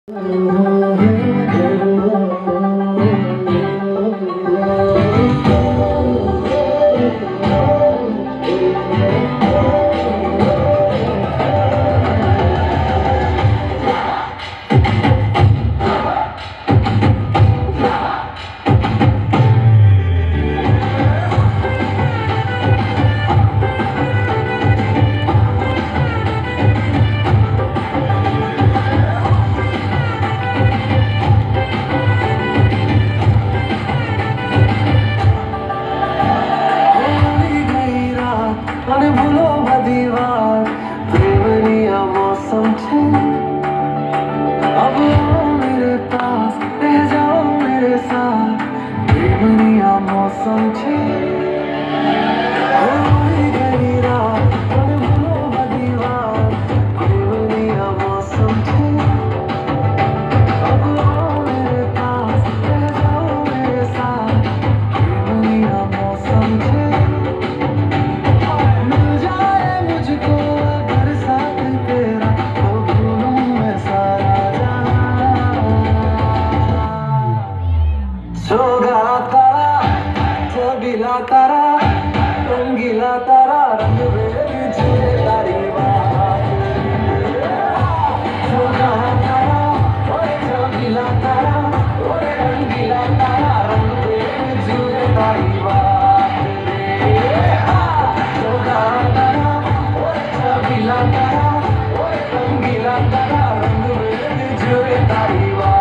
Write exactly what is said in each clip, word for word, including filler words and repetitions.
रंगीला तारा रंगीला तारा रंग में झूले तारी बात तारा ओए रंगीला तारा ओए रंगीला तारा रंग में झूले तारी बात तारा ओए रंगीला तारा ओए रंगीला तारा रंग में झूले तारी बात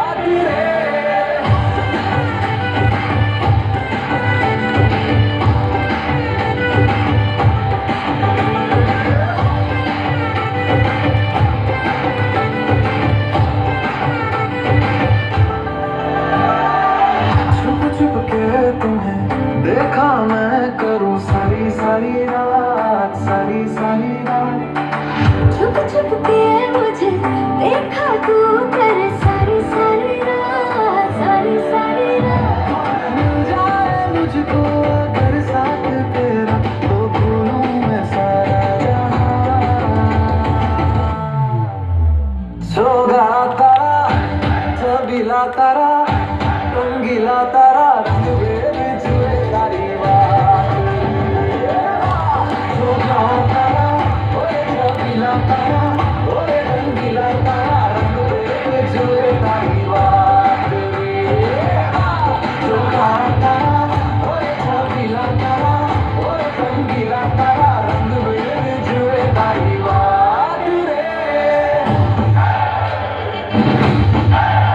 देखा मैं करूं सारी सारी रात सारी सारी रात छुप छुप के मुझे देखा तू कर सारी सारी रात सारी सारी रात मिल जाए मुझको अगर साथ तेरा तो भूलूं मैं सारा जहां सोगा तारा छबीला तारा रंगीला तारा रंग में जुए तारी बात सोगा तारा ओए छबीला तारा ओए रंगीला तारा रंग में जुए तारी बात सोगा तारा ओए छबीला तारा ओए रंगीला तारा रंग में जुए तारी बात रे